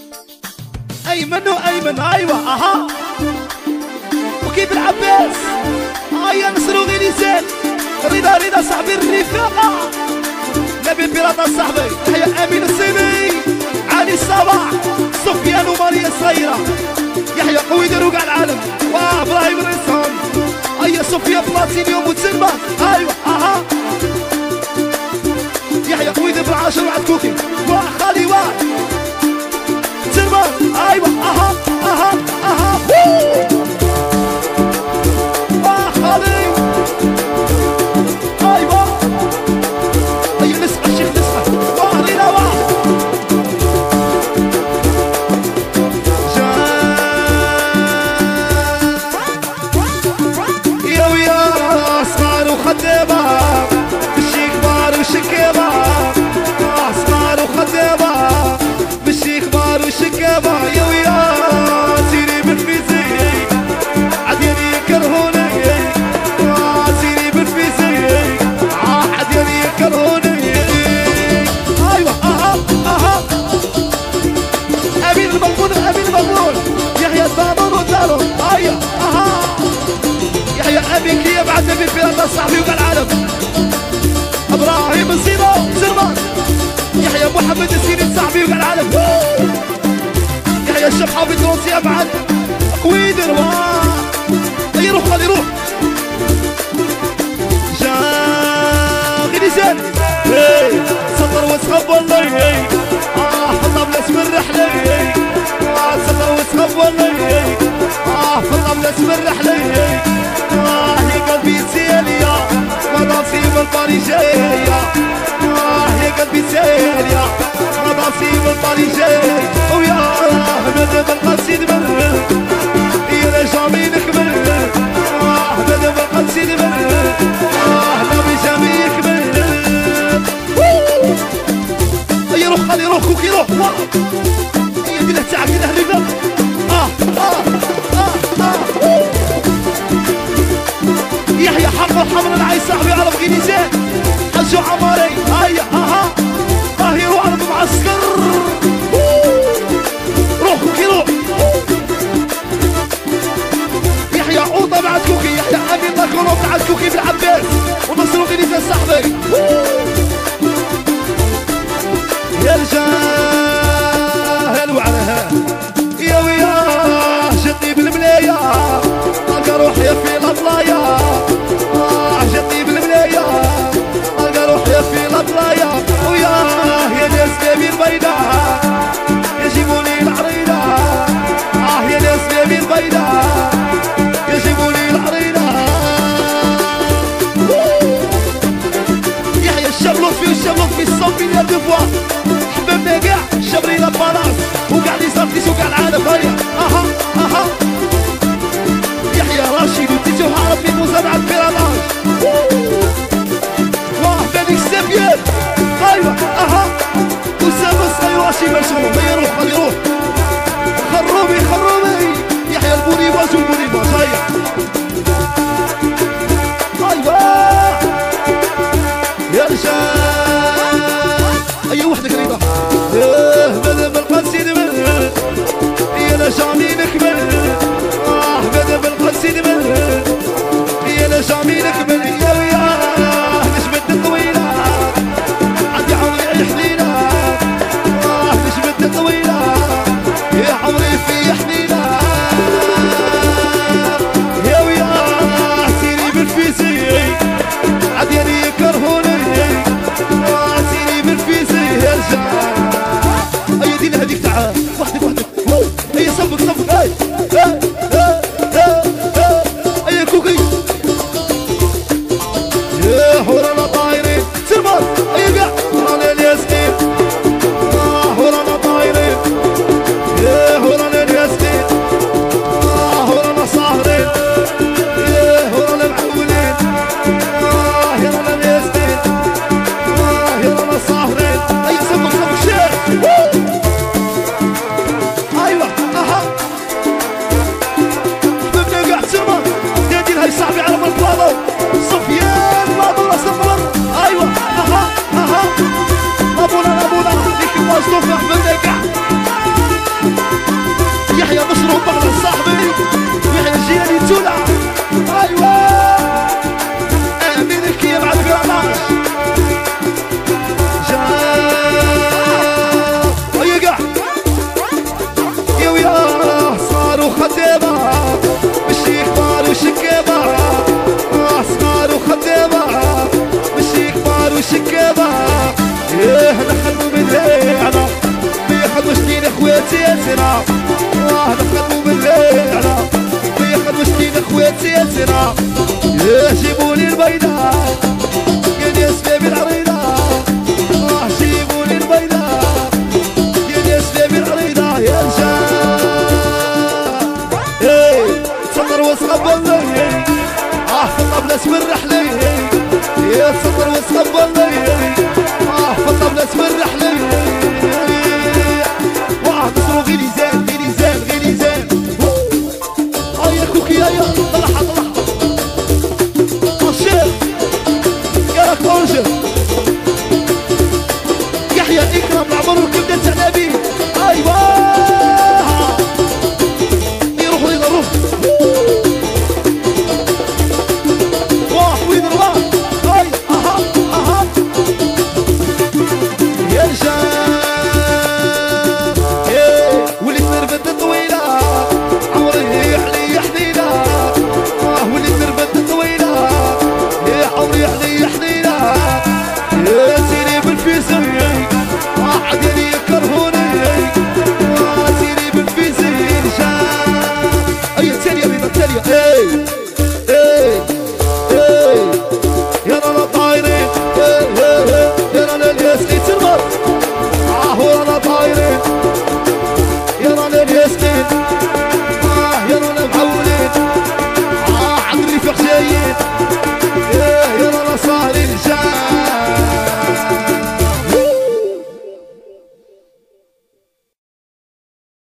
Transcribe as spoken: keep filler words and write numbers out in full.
ايمن وايمن ايوه اها وكيف العباس هيا نصرو غيليزان رضا رضا صاحبي الرفاقة نبي بيراطة صاحبي يحيى امين الصيني علي الصباح سفيان وماريا الصغيرة يحيى قويدر وقع العالم واه ابراهيم الرسام هيا سفيان بلاتينيوم وتسلمى ايوه اها يحيى قويدر بالعاشر وعد كوكي واه خالي واه تسلمى ايوه اها اها اها واه خالي ايوه هيا نسمع الشيخ نسمع واه رينا واه يا ويا صغار وخدامة مشي كبار وشكامة اه صغار وخدامة مشي كبار وشكامة يا ويا سيري بالفيزي عدياني يكرهوني اه سيري بالفيزي اه عدياني يكرهوني ايوه اها اها امين المغبون امين المغبون يحيى الضامن والدارون ايوه اها يحيى امين كي يبعث في البلاد صاحبي وقع العالم ابراهيم الزينو سلمان يحيى محمد السيري صاحبي وقع العالم يحيى الشيخ حافظ روسي ابعد قويدر واه يروح خلي يروح جا غيليزان سطر وسخب والله اه والله بلاش من رحلي اه سطر وسخب والله اه والله بلاش من رحلي اه يا قلبي سيليا مضافي من الباريجية اه يا قلبي سيليا مضافي من الباريجية ويا مدام القصيد من يا جامي نكمل اه مدام القصيد من اه نبي جامي يكمل يروح خلي يروح كوكي يروح هي دي تاعك دي هريبه اه اه اه اه يحيى حق الحمر العاي صاحبي على بغينيزان حجو عماري هيا اها اه يروح على معسكر روح كوكي روح يحيى عوطه بعد كوكي يحيى امين لاكولو بعد كوكي بالعباس ونصرو غينيزان صاحبي يا الجاهل وعلها يا وياه جدني بالملاية القى روحي في الأطلاية آه جدني بالملاية القى روحي في الأطلاية وياه يا ناس بابي البيضاء يجيبولي العريضة آه يا ناس بابي البيضاء يجيبولي العريضة يحيى الشاب لطفي والشاب لطفي الصوت مليار دو فوا حببنا كاع شبرينا بلاص وكاع لي صافيس وكاع العالم هيا اها اها يحيى راشد وتيجي وحارب في مزارعة بيراناج واه بني السبيان ايوه اها اسامة الصغير راشي مشغول هيا روح خلي يروح خرومي خرومي يحيى البوريباج والبوريباج هيا ايوه يا رجال اي وحدة قريبة اه مدام القصيد من يا لا جامي نكمل اه مدام القصيد من يا لا جامي نكمل يا وياه نجمة الطويلة عندي عمري حنينة اه نجمة الطويلة يا عمري في حنينة يا وياه سيري بالفيزي عدياني يكرهوني سيري بالفيزي يا رجال هيا دينا هذيك تعال وحدك وحدك هيا صفك صفك هاي هاي هاي هيا كوكي يا ورانا طايرين سلمان هيا كاع ورانا الياسمين اه ورانا طايرين يا ورانا الياسمين اه ورانا ساهرين يا ورانا معولين اه يا رانا الياسمين اه يا رانا ساهرين هيا صفك صفك شيخ خواتي يا سنا واه نخدمو بالليل على بيخدمو شتينا خواتي يا سنا جيبولي البيضاء قال يا سلامي العريضة واه جيبولي البيضاء قال يا سلامي العريضة يا رجال ايه تصدر وصحب والله اه في الطبلة سمر رحلي يا تصدر وصحب والله